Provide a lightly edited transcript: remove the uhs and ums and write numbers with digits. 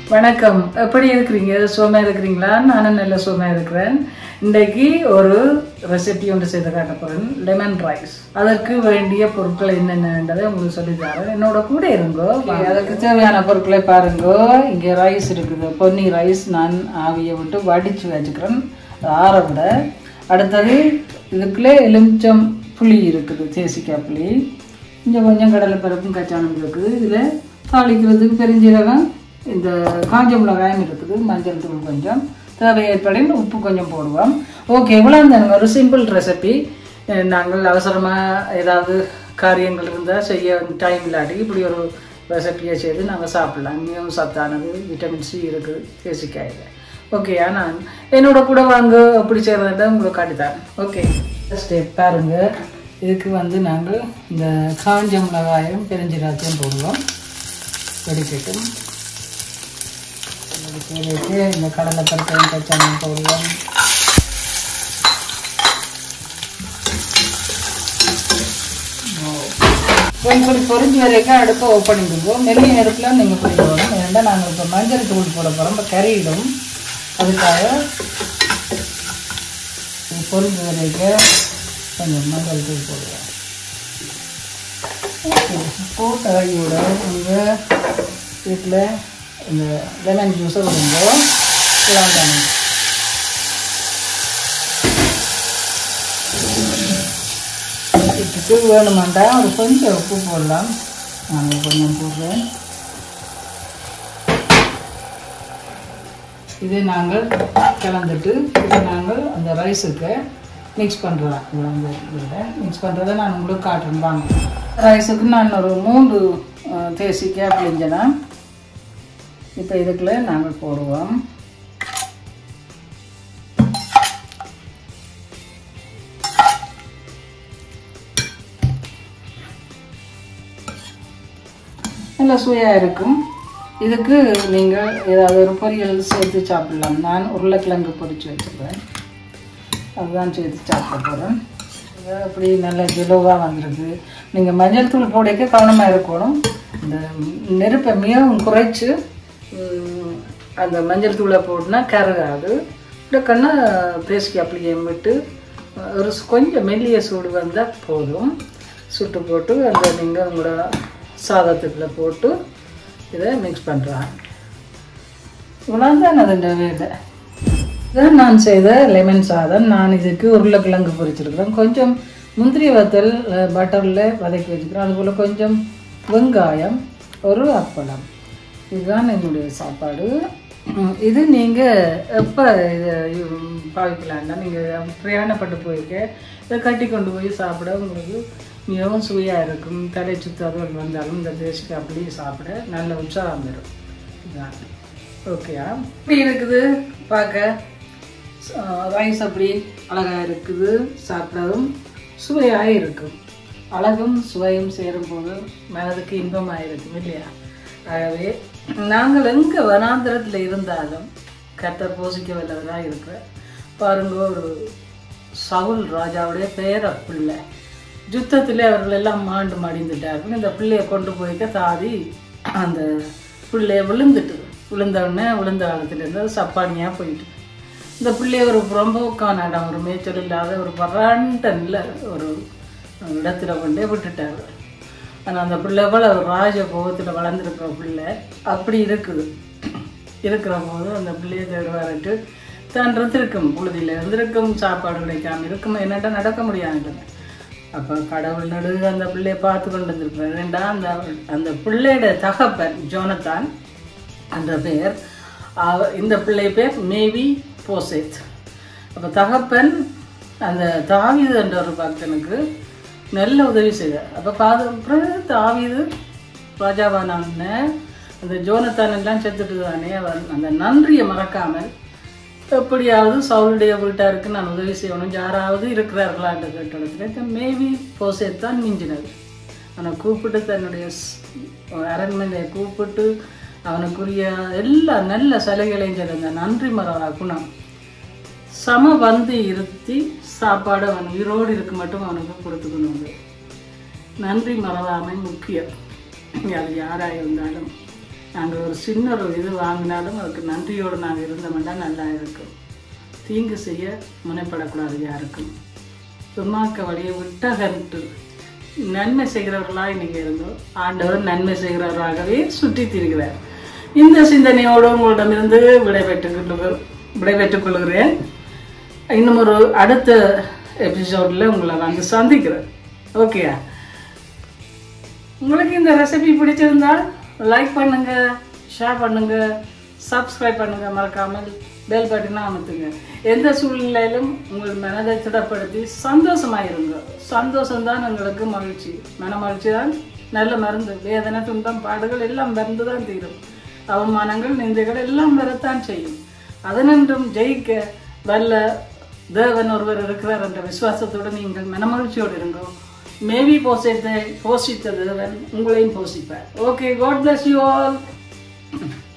வணக்கம். எப்படி இருக்கிறீங்க? சுகமா இருக்கிறீங்களா? நானும் நல்ல சுகமா இருக்கிறேன். இன்றைக்கு ஒரு ரெசிபி ஒன்று செய்து காட்ட போறேன். Lemon rice. அதற்கு வேண்டிய பொருட்கள் என்னென்னன்றதை உங்களுக்கு சொல்லி தரேன். என்னோட கூட இருங்கோ. அதற்கு தேவையான பொருட்களை பாருங்க. இங்கே ரைஸ் இருக்குது. பொன்னி ரைஸ் நான் ஆவியை விட்டு வடிச்சு வச்சுக்கிறேன். ஆற விட. அடுத்தது இதுக்குள்ளே எலுமிச்சம் புளி இருக்குது. தேசிக்காய் புளி. இங்கே கொஞ்சம் கடலை பருப்பும் கச்சானம் இருக்குது. இதில் தாளிக்கிறதுக்கு பெருஞ்சீரகம், இந்த காஞ்ச மிளகாயும் இருக்குது, மஞ்சள் தூள் கொஞ்சம், தேவை ஏற்படின் உப்பு கொஞ்சம் போடுவோம். ஓகே, இவ்வளோ தானுங்க. ஒரு சிம்பிள் ரெசிபி. நாங்கள் அவசரமாக ஏதாவது காரியங்கள் இருந்தால் செய்ய டைம் இல்லாட்டி இப்படி ஒரு ரெசிப்பியை செய்து நாங்கள் சாப்பிட்லாம். மிகவும் சத்தானது, விட்டமின் சி இருக்குது தேசிக்காயில். ஓகேயா, நான் என்னோட கூட வாங்க அப்படி செய்கிறத உங்களுக்கு காட்டித்தரேன். ஓகே, ஸ்டெப் பாருங்கள். இதுக்கு நாங்கள் இந்த காஞ்ச மிளகாயும் பெருஞ்சீரகத்தையும் போடுவோம். வெடிக்கட்டும். இந்த கடலை பருப்பையும் கச்சானம் போடுவோம். இப்படி பொறிஞ்சு வரைக்கும் அடுப்பை ஓப்பன் பண்ணிடுவோம். மெல்லிய நெருப்பில் நீங்கள் பிடிக்கணும். ஏன்னா நாங்கள் இப்போ மஞ்சள் தூள் போட போகிறோம். இப்போ கறியிடும். அதுக்காக பொறிஞ்சு வரைக்கும் கொஞ்சம் மஞ்சள் தூள் போடுவோம். போட்ட கையோட உங்கள் வீட்டில் இந்த லெமன் ஜூஸை விடும்போது இதாங்க. இதுக்கு வேணுமாண்டா ஒரு கொஞ்சம் உப்பு போடலாம். நான் கொஞ்சம் போடுறேன். இதை நாங்கள் கலந்துட்டு இதை நாங்கள் அந்த ரைஸுக்கு மிக்ஸ் பண்ணுறோம். மிக்ஸ் பண்ணுறதை நான் உங்களுக்கு காட்டுறேன். வாங்க. ரைஸுக்கு நான் ஒரு 3 தேசிக்காய் பிழிஞ்சேன்னா இப்போ இதுக்குள்ள நாங்கள் போடுவோம். நல்லா சுவையாக இருக்கும். இதுக்கு நீங்கள் ஏதாவது ஒரு பொரியல் சேர்த்து சாப்பிடலாம். நான் உருளைக்கிழங்கு பொரிச்சு வச்சுருவேன். அதுதான் சேர்த்து சாப்பிட போகிறேன். அப்படி நல்ல ஜெலோவாக வந்துருக்கு. நீங்கள் மஞ்சள் தூள் போடைக்க கவனமாக இருக்கணும். இந்த நெருப்பை மிகவும் குறைச்சி அந்த மஞ்சள் தூளை போட்டுனா கருகாது. இப்படிக்கன்னா பேசிக்கு அப்படியே விட்டு ஒரு கொஞ்சம் மெல்லிய சூடு வந்தால் போதும். சுட்டு போட்டு அந்த நீங்கள் உங்களோட சாதத்துக்குள்ள போட்டு இதை மிக்ஸ் பண்ணுறாங்க. இவ்வளோ தான் அதுன்ற வேலை. இதான் நான் செய்த லெமன் சாதம். நான் இதுக்கு உருளைக்கிழங்கு பொரிச்சிருக்கிறேன். கொஞ்சம் முந்திரி வத்தல் பட்டரில் வதக்கி வச்சுக்கிறேன். அதுபோல் கொஞ்சம் வெங்காயம், ஒரு அப்பளம். இதுதான் என்னுடைய சாப்பாடு. இது நீங்கள் எப்போ இதை பாவிக்கலான்னா, நீங்கள் பிரயாணப்பட்டு போயிருக்க இதை கட்டி கொண்டு போய் சாப்பிட உங்களுக்கு மிகவும் சுவையாக இருக்கும். தலை சுத்தாதவர்கள் வந்தாலும் இந்த தேசிக்காய் அப்படி சாப்பிட நல்ல உற்சாகம் வரும். இதுதான். ஓகேயா, இப்படி இருக்குது பார்க்க. ரைஸ் அப்படி அழகாக இருக்குது. சாப்பிடவும் சுவையாக இருக்கும். அழகும் சுவையும் சேரும்போது மனதுக்கு இன்பமாக இருக்கும் இல்லையா? ஆகவே நாங்கள் எங்கே வனாந்திரத்தில் இருந்தாலும் கர்த்தர் போஷிக்க வல்லவராக இருக்கிற பாருங்க. ஒரு சவுல் ராஜாவுடைய பேர பிள்ளை யுத்தத்தில் அவர்கள் எல்லாம் மாண்டு மடிந்துட்டார்கள். இந்த பிள்ளையை கொண்டு போய்க்க தாதி அந்த பிள்ளைய விழுந்தவுடனே விழுந்த காலத்துலேருந்து சப்பானியாக போயிட்டு இந்த பிள்ளைய ஒரு புறம்போக்கான இடம், ஒரு மேய்ச்சல் இல்லாத ஒரு பராண்டனில் ஒரு இடத்துல கொண்டே விட்டுட்டாரு. ஆனால் அந்த பிள்ளை போல் ஒரு ராஜபோகத்தில் வளர்ந்துருக்கிற பிள்ளை அப்படி இருக்குது. இருக்கிற போது அந்த பிள்ளையை தேடுவாரிட்டு தான் இருந்திருக்கும். பொழுதில் இருந்திருக்கும், சாப்பாடு கிடைக்காம இருக்கும். என்னட்டா நடக்க முடியாது. அப்போ கடவுள் நடுவு அந்த பிள்ளையை பார்த்து கொண்டு வந்துருக்கிறார். ஏண்டா அந்த பிள்ளையோட தகப்பன் ஜோனத்தான் என்ற பெயர். இந்த பிள்ளை பேர் மேவி போசேத். அப்போ தகப்பன் அந்த தாவீது என்ற ஒரு பக்தனுக்கு நல்ல உதவி செய்தார். அப்போ தாவீது ராஜாவான அந்த ஜோனத்தான் எல்லாம் செத்துட்டு தானே அவர் அந்த நன்றியை மறக்காமல் எப்படியாவது சவுளுடைய வீட்டாருக்கு நான் உதவி செய்யணும், யாராவது இருக்கிறார்களான்ற கேட்ட மேவி போசேத் தான் மிஞ்சினது. அவனை கூப்பிட்டு தன்னுடைய அரண்மனையை கூப்பிட்டு அவனுக்குரிய எல்லா நல்ல சலுகைகளையும் செய்த நன்றி மறவா குணம் சம வந்து இருத்தி சாப்பாடு அவன் உயிரோடு இருக்க மட்டும் அவனுக்கு கொடுத்துக்கணும். நன்றி மறவாமை முக்கியம். அது யாராக இருந்தாலும் நாங்கள் ஒரு சின்ன ஒரு இது வாங்கினாலும் அதுக்கு நன்றியோடு நாங்கள் இருந்தோம்னா நல்லா இருக்கும். தீங்கு செய்ய முனைப்படக்கூடாது யாருக்கும். துன்மார்க்க வழியை விட்டகன்று நன்மை செய்கிறவர்களாக இன்னைக்கு இருந்தோம். ஆண்டவர் நன்மை செய்கிறவர்களாகவே சுற்றி திரிகிறார். இந்த சிந்தனையோடு உங்களிடமிருந்து விடைபெற்றுக் கொள்கிறேன். இன்னும் ஒரு அடுத்த எபிசோடில் உங்களை வந்து சந்திக்கிறேன். ஓகேயா? உங்களுக்கு இந்த ரெசிபி பிடிச்சிருந்தால் லைக் பண்ணுங்க, ஷேர் பண்ணுங்க, சப்ஸ்கிரைப் பண்ணுங்க, மறக்காமல் பெல் பட்டனை அமுத்துங்க. எந்த சூழ்நிலையிலும் உங்கள் மனதை திடப்படுத்தி சந்தோஷமாயிருங்க. சந்தோஷம்தான் உங்களுக்கு மகிழ்ச்சி. மன மகிழ்ச்சி தான் நல்ல மருந்து. வேதனை, துன்பம், பாடுகள் எல்லாம் மருந்து தான் தீரும். அவமானங்கள், நிந்தைகள் எல்லாம் வரத்தான் செய்யும். அதனின்றும் ஜெயிக்க வல்ல தேவன் ஒருவர் இருக்கிறார் என்ற விசுவாசத்தோடு நீங்கள் மனமகிழ்ச்சியோடு இருங்க. மேபி போஷித்த தேவன் உங்களையும் போஷிப்பார். Okay, God bless you all.